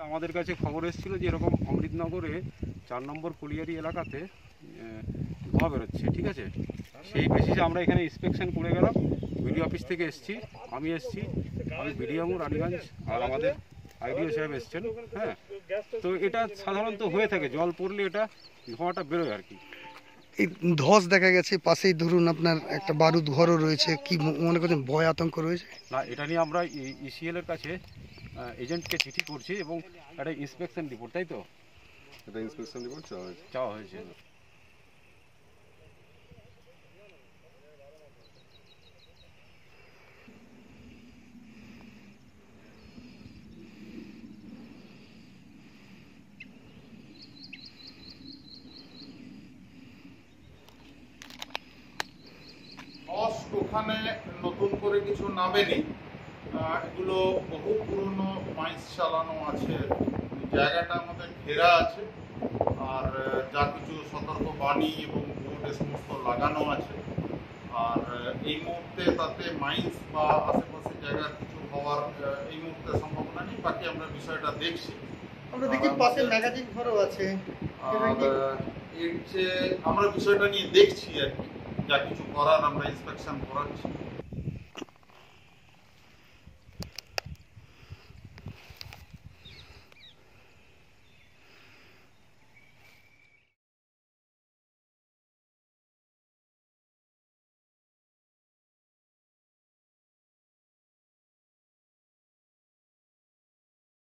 আমাদের কাছে খবর এসেছিলো যে এরকম অমৃতনগরে 4 নম্বর কলিয়ারি এলাকাতে ধোঁয়া বেরোচ্ছে, ঠিক আছে। সেই বেসিসে আমরা এখানে ইন্সপেকশন করে গেলাম। বিডিও অফিস থেকে আমি এসেছি, বিডিএমও রানীগঞ্জ, আর আমাদের আইডিও সাহেব এসছেন। হ্যাঁ, তো এটা সাধারণত হয়ে থাকে, জল পড়লে এটা ধোঁয়াটা বেরোয় আর কি। এই ধস দেখা গেছে পাশেই, ধরুন আপনার একটা বারুদ ঘরও রয়েছে, কি মনে করছেন ভয় আতঙ্ক রয়েছে? না, এটা নিয়ে আমরা ইসিএল এর কাছে এজেন্টকে চিঠি করছি এবং একটা ইন্সপেকশন রিপোর্ট, তাই তো এটা ইন্সপেকশন রিপোর্ট চাওয়া হয়েছে। ওখানে নতুন করে কিছু নামেনি, এগুলো বহু পুরনো মাইন্স চালানো আছে, জায়গাটা আমাদের ঘেরা আছে, আর যা কিছু সতর্ক বাণী এবং বোর্ড সমস্ত লাগানো আছে। আর এই মুহূর্তে তাতে মাইন্স বা আশেপাশে জায়গার কিছু হওয়ার এই মুহূর্তে সম্ভাবনা নেই। বাকি আমরা বিষয়টা দেখছি। আমরা দেখি পাশে ম্যাগাজিন ঘরও আছে, আর এর চেয়ে আমরা বিষয়টা নিয়ে দেখছি আর কি, যা কিছু করার আমরা ইন্সপেকশন করাচ্ছি।